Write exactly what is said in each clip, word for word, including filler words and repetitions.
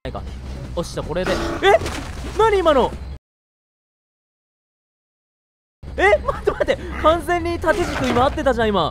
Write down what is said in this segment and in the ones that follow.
ないか。おっしゃ、これで。え、何今の。え、待って待って、完全に縦軸今合ってたじゃん今。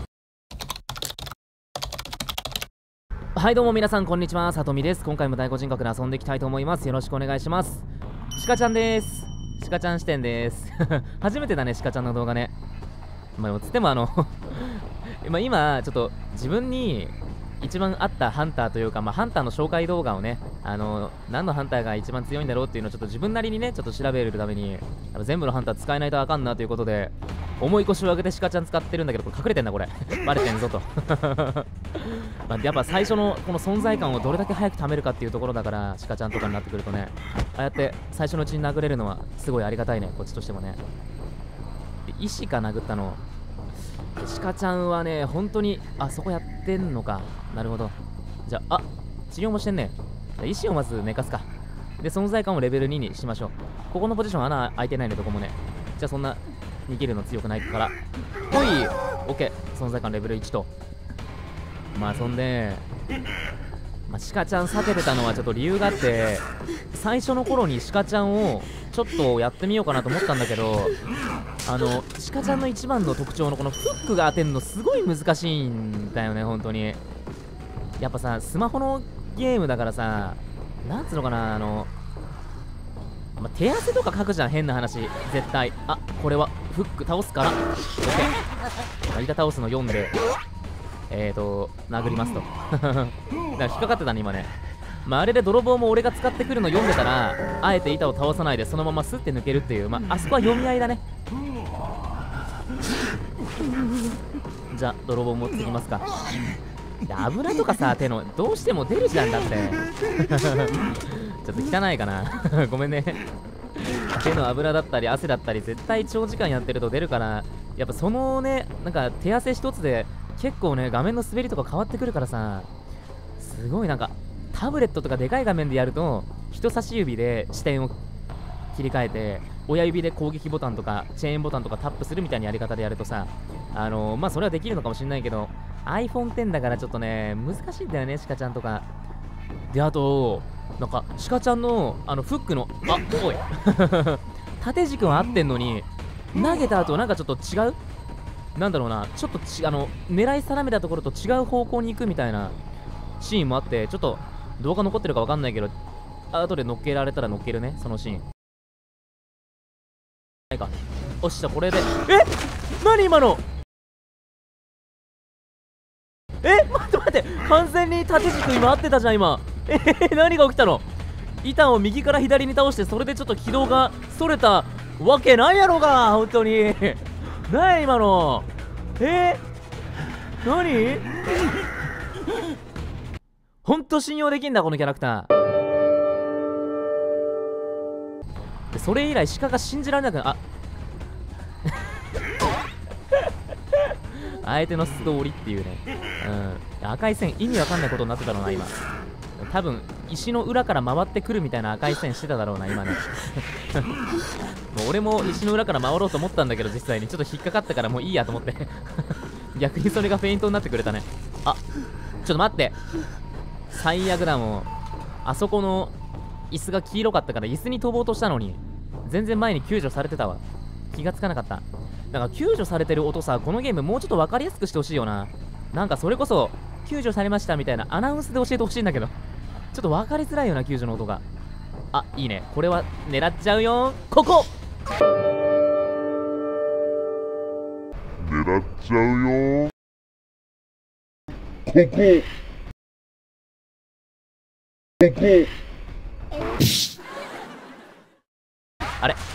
はいどうも皆さんこんにちは、さとみです。今回も第五人格で遊んでいきたいと思います。よろしくお願いします。シカちゃんです。シカちゃん視点です初めてだね、シカちゃんの動画ね。まあ、つってもあのまあ今ちょっと自分に一番合ったハンターというか、まあ、ハンターの紹介動画をね、あの何のハンターが一番強いんだろうっていうのをちょっと自分なりにねちょっと調べるために、全部のハンター使えないとあかんなということで重い腰を上げてシカちゃん使ってるんだけど、これ隠れてんだこれバレてんぞとまあやっぱ最初のこの存在感をどれだけ早く貯めるかっていうところだから、シカちゃんとかになってくるとね、ああやって最初のうちに殴れるのはすごいありがたいね、こっちとしてもね。で石か殴ったの。シカちゃんはね本当にあそこやってんのか。なるほど。じゃあ、あ、治療もしてんね。じゃあ石をまず寝かすか。で存在感をレベルににしましょう。ここのポジション穴開いてないね、どこもね。じゃあそんな逃げるの強くないからほい OK。 存在感レベルいちと。まあそんで、まあ、シカちゃん避けてたのはちょっと理由があって、最初の頃にシカちゃんをちょっとやってみようかなと思ったんだけど、あのシカちゃんの一番の特徴のこのフックが当てるのすごい難しいんだよね本当に。やっぱさスマホのゲームだからさ、なんつうのかな、あの、まあ、手汗とか書くじゃん変な話絶対。あ、これはフック倒すから OK。 成田倒すの読んでえーと殴りますとだから引っかかってたね今ね。まあ、あれで泥棒も俺が使ってくるの読んでたら、あえて板を倒さないでそのままスッて抜けるっていう、まあ、あそこは読み合いだね。じゃあ泥棒持ってきますか。油とかさ手のどうしても出るじゃんだってちょっと汚いかなごめんね手の油だったり汗だったり絶対長時間やってると出るから、やっぱそのねなんか手汗一つで結構ね画面の滑りとか変わってくるからさ、すごいなんかタブレットとかでかい画面でやると人差し指で視点を切り替えて親指で攻撃ボタンとかチェーンボタンとかタップするみたいなやり方でやるとさ、あのー、まあそれはできるのかもしれないけど アイフォンテン だからちょっとね難しいんだよねシカちゃんとかで。あとなんかシカちゃんのあのフックのあおい縦軸は合ってんのに投げた後なんかちょっと違う、なんだろうな、ちょっとちあの狙い定めたところと違う方向に行くみたいなシーンもあって、ちょっと動画残ってるかわかんないけど後で乗っけられたら乗っけるねそのシーン。ないか。おっしゃ、これで。え、何今の。え、待って待って、完全に縦軸今合ってたじゃん今。えー、何が起きたの。板を右から左に倒してそれでちょっと軌道がそれたわけないやろが本当に何今の。えー、何本当信用できんだこのキャラクター。それ以来鹿が信じられなくなあ相手の素通りっていうね、うん、赤い線意味わかんないことになってたろうな今。多分石の裏から回ってくるみたいな赤い線してただろうな今ねもう俺も石の裏から回ろうと思ったんだけど実際にちょっと引っかかったからもういいやと思って逆にそれがフェイントになってくれたね。あ、ちょっと待って、最悪だもん。あそこの椅子が黄色かったから椅子に飛ぼうとしたのに全然前に救助されてたわ。気がつかなかった。だから救助されてる音さ、このゲームもうちょっと分かりやすくしてほしいよな。なんかそれこそ救助されましたみたいなアナウンスで教えてほしいんだけどちょっと分かりづらいよな救助の音が。あ、いいね、これは狙っちゃうよ。ここ狙っちゃうよ。ここここあれ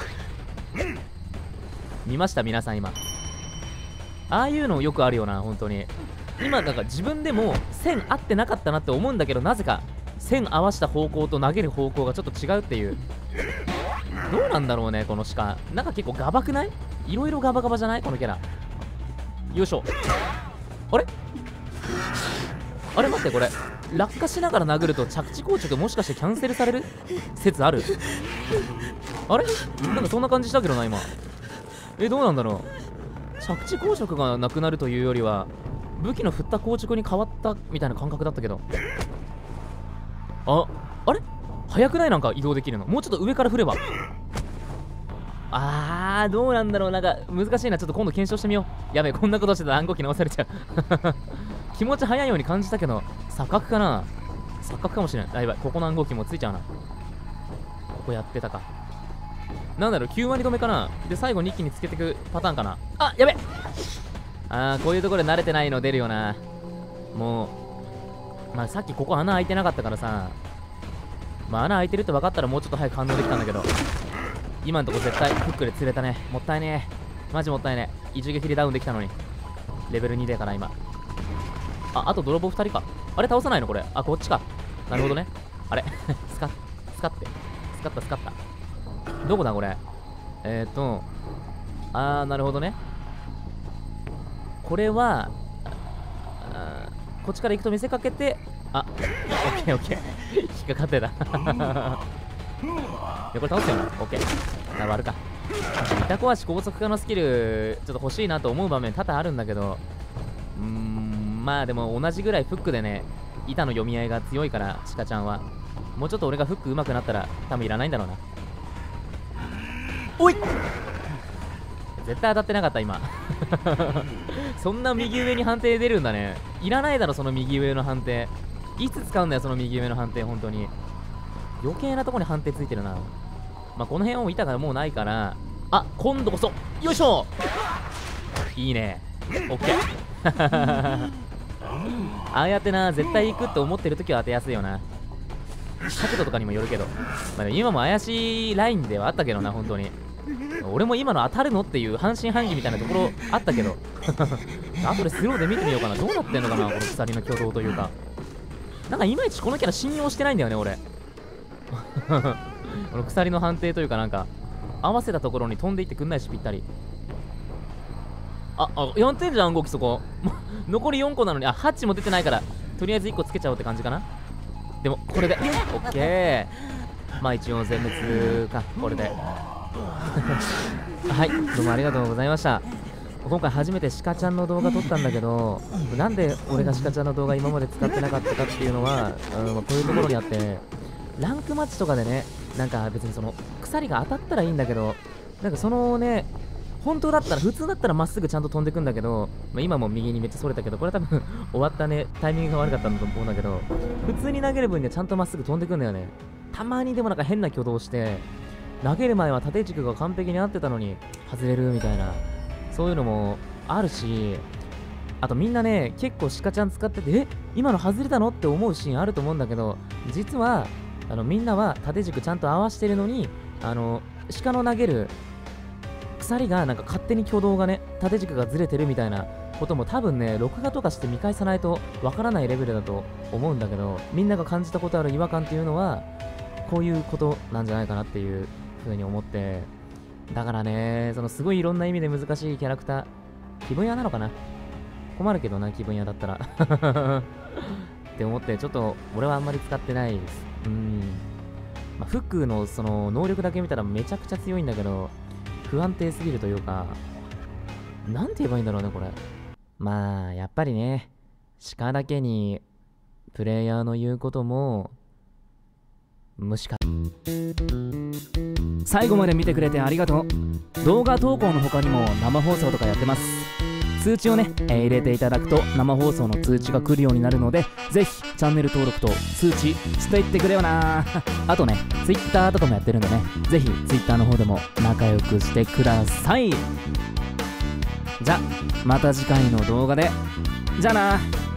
見ました皆さん今。ああいうのよくあるよな本当に。今なんか自分でも線合ってなかったなって思うんだけど、なぜか線合わした方向と投げる方向がちょっと違うっていう。どうなんだろうねこの鹿。なんか結構ガバくない？いろいろガバガバじゃないこのキャラ。よいしょ。あれあれ待って、これ落下しながら殴ると着地硬直もしかしてキャンセルされる説ある？あれなんかそんな感じしたけどな今。え、どうなんだろう。着地硬直がなくなるというよりは武器の振った硬直に変わったみたいな感覚だったけど。あ、 あれ早くない？なんか移動できるの。もうちょっと上から振れば。あー、どうなんだろう。なんか難しいな。ちょっと今度検証してみよう。やべえ、こんなことしてたら暗号機直されちゃう気持ち早いように感じたけど、錯覚かな。錯覚かもしれない。あ、やばい、ここの暗号機もついちゃうな。ここやってたか。なんだろう、きゅう割止めかな。で最後に一気につけてくパターンかな。あ、やべ。あー、こういうところで慣れてないの出るよな。もうまあさっきここ穴開いてなかったからさ、まあ穴開いてるって分かったらもうちょっと早く反応できたんだけど、今んとこ絶対フックで釣れたね。もったいねえ、マジもったいねえ。一撃でダウンできたのに。レベルにだから今。あ、あと泥棒ふたりか。あれ倒さないのこれ。あ、こっちか。なるほどね。あれスカッスカってスカったスカった。どこだこれ。えーとあー、なるほどね。これはあこっちから行くと見せかけて、あ、オッケーオッケー引っかかってたいや、これ倒すよな。オッケー。あ、割るか。板壊し高速化のスキルちょっと欲しいなと思う場面多々あるんだけど、うーん、まあでも同じぐらいフックでね、板の読み合いが強いから、シカちゃんはもうちょっと俺がフック上手くなったら多分いらないんだろうな。おい、絶対当たってなかった今そんな右上に判定出るんだね。いらないだろその右上の判定。いつ使うんだよその右上の判定。本当に余計なとこに判定ついてるな。まあこの辺も板がもうないから、あ、今度こそよいしょ。いいね、オッケーああやってな、絶対行くって思ってるときは当てやすいよな。角度とかにもよるけど、まあ、今も怪しいラインではあったけどな。本当に俺も今の当たるのっていう半信半疑みたいなところあったけどあとでスローで見てみようかな。どうなってんのかなこの鎖の挙動というか。なんかいまいちこのキャラ信用してないんだよね俺この鎖の判定というか、なんか合わせたところに飛んでいってくんないし、ぴったり。ああ、よんてんじゃん動き。そこ残りよんこなのに、あ、はちも出てないから、とりあえずいっこつけちゃおうって感じかな。でもこれでオッケー。まあ一応全滅かこれではいどうもありがとうございました。今回初めてシカちゃんの動画撮ったんだけど、なんで俺がシカちゃんの動画今まで使ってなかったかっていうのは、うん、こういうところにあって、ランクマッチとかでね、なんか別にその鎖が当たったらいいんだけど、なんかそのね、本当だったら普通だったらまっすぐちゃんと飛んでくんだけど、まあ、今も右にめっちゃそれたけど、これ多分終わったねタイミングが悪かったんだと思うんだけど、普通に投げる分にはちゃんとまっすぐ飛んでくんだよね。たまにでもなんか変な挙動して、投げる前は縦軸が完璧に合ってたのに外れるみたいな、そういうのもあるし、あとみんなね結構シカちゃん使ってて、え今の外れたのって思うシーンあると思うんだけど、実はあのみんなは縦軸ちゃんと合わせてるのに、あの鹿の投げる鎖がなんか勝手に挙動がね、縦軸がずれてるみたいなことも多分ね、録画とかして見返さないとわからないレベルだと思うんだけど、みんなが感じたことある違和感っていうのはこういうことなんじゃないかなっていう風に思って、だからね、そのすごいいろんな意味で難しいキャラクター、気分屋なのかな、困るけどな気分屋だったらって思って、ちょっと俺はあんまり使ってないです。うん、まあ、フックのその能力だけ見たらめちゃくちゃ強いんだけど、不安定すぎるというか、なんて言えばいいんだろうねこれ。まあやっぱりね、鹿だけにプレイヤーの言うことも無視か。最後まで見てくれてありがとう。動画投稿の他にも生放送とかやってます。通知をね、えー入れていただくと生放送の通知が来るようになるので、ぜひチャンネル登録と通知していってくれよなあとね、Twitter とかもやってるんでね、ぜひ Twitter の方でも仲良くしてください。じゃまた次回の動画で。じゃあな。